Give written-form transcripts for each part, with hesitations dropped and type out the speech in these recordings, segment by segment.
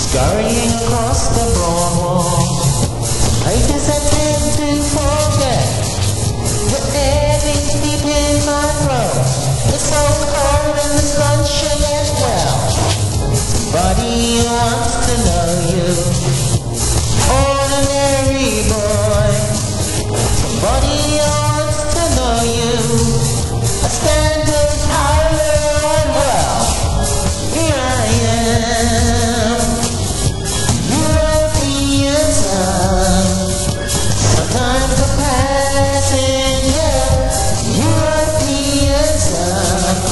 Scurrying across the broad wall, places I tend to forget. The air beats deep in my throat. It's so cold and the sun shines well. Somebody wants to know you, ordinary boy. Somebody wants to know you, a standard higher and well. Here I am, European sun. Sometimes a passenger, European sun.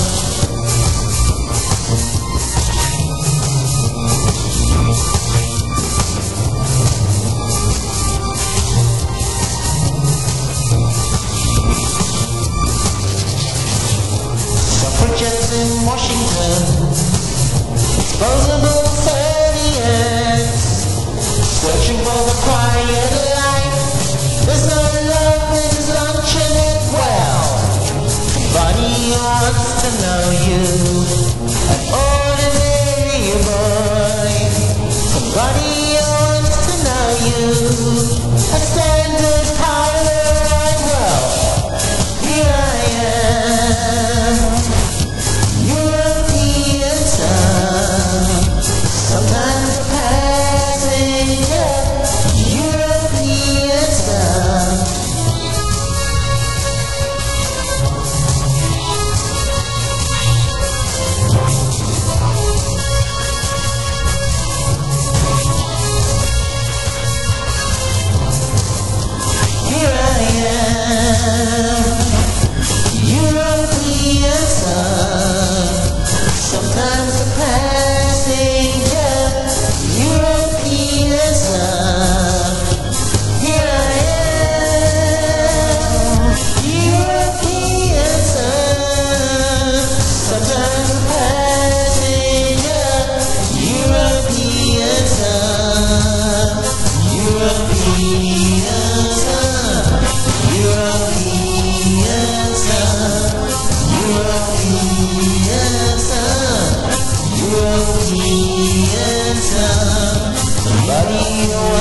Suffragettes in Washington, disposable 30s, searching for the quiet life. There's no love in luncheon at well. Somebody wants to know you, an ordinary boy. Somebody wants to know you, a standard parlor and well. Here I am, European sun. Sometimes a passenger, European sun. Here I am, European sun. Sometimes a passenger, European sun. Here I am, European sun. Sometimes a passenger, European sun. European sun. European sun. European sun. European sun. Somebody